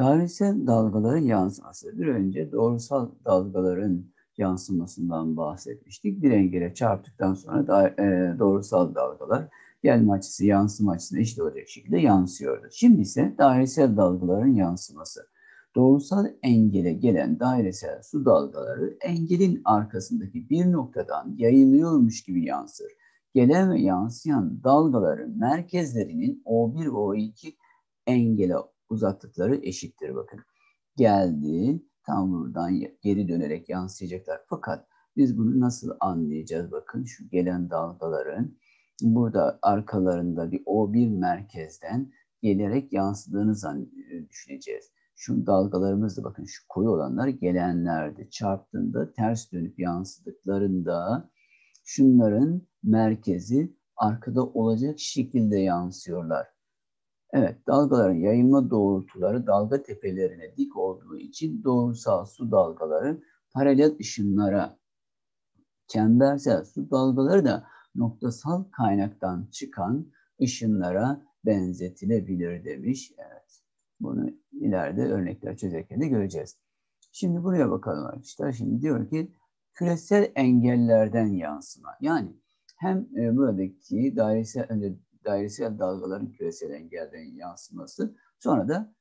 Dairesel dalgaların yansıması. Bir önce doğrusal dalgaların yansımasından bahsetmiştik. Bir engele çarptıktan sonra doğrusal dalgalar gelme açısı yansıma açısına eşit olacak şekilde yansıyordu. Şimdi ise dairesel dalgaların yansıması. Doğrusal engele gelen dairesel su dalgaları engelin arkasındaki bir noktadan yayılıyormuş gibi yansır. Gelen ve yansıyan dalgaların merkezlerinin O1 ve O2 engele uzaklıkları eşittir bakın. Geldi, tam buradan geri dönerek yansıyacaklar. Fakat biz bunu nasıl anlayacağız? Bakın şu gelen dalgaların burada arkalarında bir O1 merkezden gelerek yansıdığını düşüneceğiz. Şu dalgalarımız da bakın şu koyu olanlar gelenlerdi. Çarptığında ters dönüp yansıdıklarında şunların merkezi arkada olacak şekilde yansıyorlar. Evet, dalgaların yayılma doğrultuları dalga tepelerine dik olduğu için doğrusal su dalgaları paralel ışınlara, çembersel su dalgaları da noktasal kaynaktan çıkan ışınlara benzetilebilir demiş. Evet, bunu ileride örnekler çözerken de göreceğiz. Şimdi buraya bakalım arkadaşlar. Şimdi diyor ki küresel engellerden yansıma. Yani hem buradaki dairesel dalgaların küresel engelden yansıması, sonra da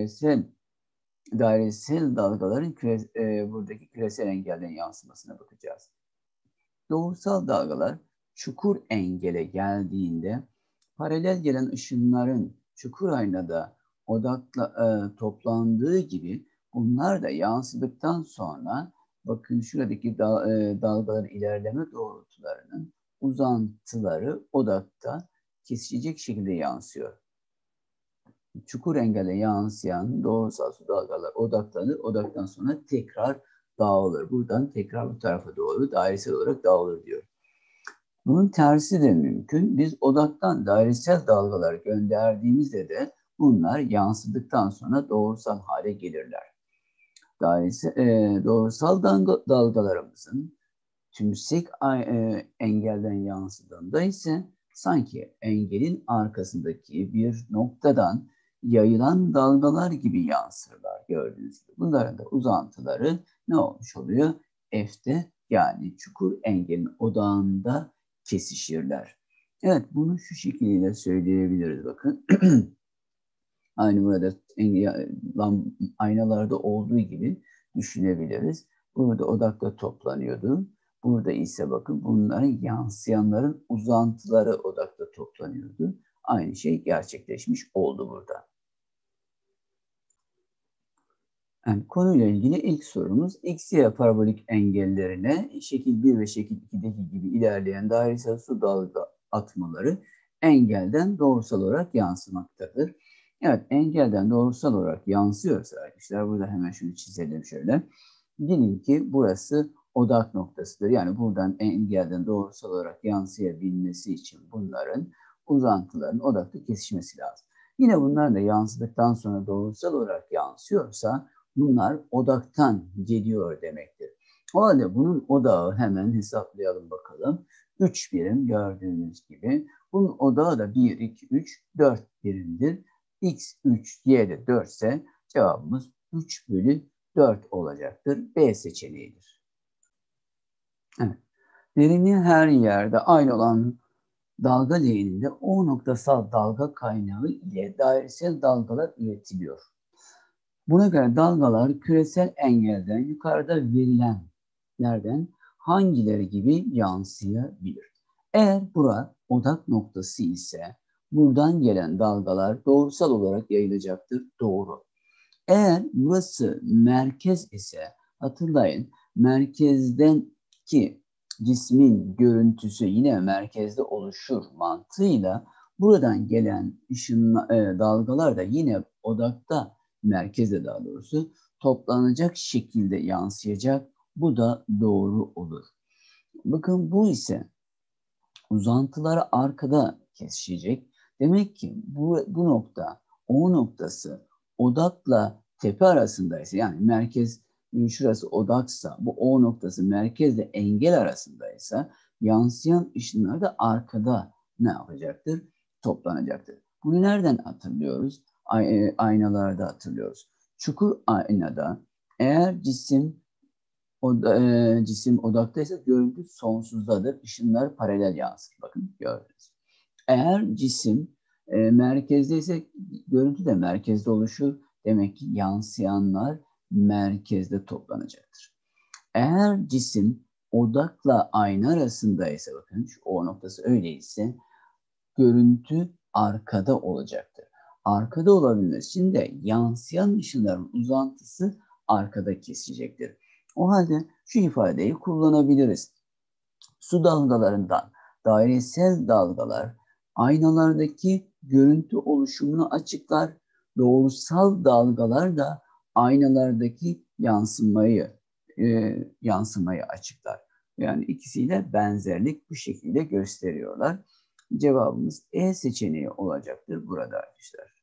dairesel dalgaların buradaki küresel engelden yansımasına bakacağız. Doğrusal dalgalar çukur engele geldiğinde paralel gelen ışınların çukur aynada toplandığı gibi bunlar da yansıdıktan sonra bakın şuradaki dalgaların ilerleme doğrultularının uzantıları odakta kesişecek şekilde yansıyor. Çukur engele yansıyan doğrusal su dalgalar odaklanır. Odaktan sonra tekrar dağılır. Buradan tekrar bu tarafa doğru dairesel olarak dağılır diyor. Bunun tersi de mümkün. Biz odaktan dairesel dalgalar gönderdiğimizde de bunlar yansıdıktan sonra doğrusal hale gelirler. Doğrusal dalgalarımızın tümsek engelden yansıdığında ise sanki engelin arkasındaki bir noktadan yayılan dalgalar gibi yansırlar gördüğünüz gibi. Bunların da uzantıları ne olmuş oluyor? F'de yani çukur engelin odağında kesişirler. Evet, bunu şu şekilde söyleyebiliriz bakın. Aynı burada aynalarda olduğu gibi düşünebiliriz. Burada odakta toplanıyordu. Burada ise bakın bunların yansıyanların uzantıları odakta toplanıyordu. Aynı şey gerçekleşmiş oldu burada. Yani konuyla ilgili ilk sorumuz X-Y parabolik engellerine şekil 1 ve şekil 2'deki gibi ilerleyen dairesel su dalga atmaları engelden doğrusal olarak yansımaktadır. Evet, engelden doğrusal olarak yansıyorsa arkadaşlar burada hemen şunu çizelim şöyle. Diyelim ki burası odak noktasıdır. Yani buradan engelden doğrusal olarak yansıyabilmesi için bunların uzantıların odakta kesişmesi lazım. Yine bunlar da yansıdıktan sonra doğrusal olarak yansıyorsa bunlar odaktan geliyor demektir. O halde bunun odağı hemen hesaplayalım bakalım. 3 birim gördüğünüz gibi. Bunun odağı da 1, 2, 3, 4 birimdir. X 3, Y de 4 ise cevabımız 3 bölü 4 olacaktır. B seçeneğidir. Evet. Derinliği her yerde aynı olan dalga leğeninde O noktasal dalga kaynağı ile dairesel dalgalar üretiliyor. Buna göre dalgalar küresel engelden yukarıda verilenlerden hangileri gibi yansıyabilir? Eğer bura odak noktası ise buradan gelen dalgalar doğrusal olarak yayılacaktır. Doğru. Eğer burası merkez ise hatırlayın merkezdeki cismin görüntüsü yine merkezde oluşur mantığıyla buradan gelen dalgalar da yine odakta merkezde daha doğrusu toplanacak şekilde yansıyacak. Bu da doğru olur. Bakın bu ise uzantıları arkada kesişecek. Demek ki bu nokta O noktası odakla tepe arasındaysa yani merkez şurası odaksa bu O noktası merkezle engel arasındaysa yansıyan ışınlar da arkada ne yapacaktır? Toplanacaktır. Bunu nereden hatırlıyoruz? Aynalarda hatırlıyoruz. Çukur aynada eğer cisim odaktaysa görüntü sonsuzdadır. Işınlar paralel yansır. Bakın gördünüz. Eğer cisim merkezdeyse görüntü de merkezde oluşur. Demek ki yansıyanlar merkezde toplanacaktır. Eğer cisim odakla ayna arasındaysa, bakın şu O noktası öyleyse, görüntü arkada olacaktır. Arkada olabilmesi için de yansıyan ışınların uzantısı arkada kesecektir. O halde şu ifadeyi kullanabiliriz. Su dalgalarından dairesel dalgalar aynalardaki görüntü oluşumunu açıklar. Doğrusal dalgalar da aynalardaki yansımayı açıklar. Yani ikisiyle benzerlik bu şekilde gösteriyorlar. Cevabımız E seçeneği olacaktır burada arkadaşlar.